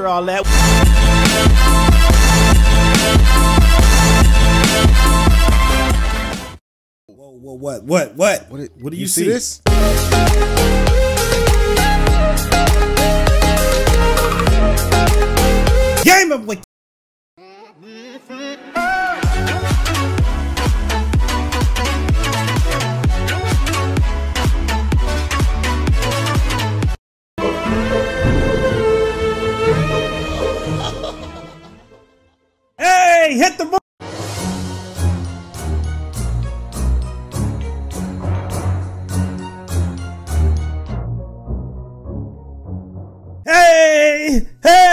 hear all that. Whoa, what do you see? This? Gaming with Hey, hit the Hey!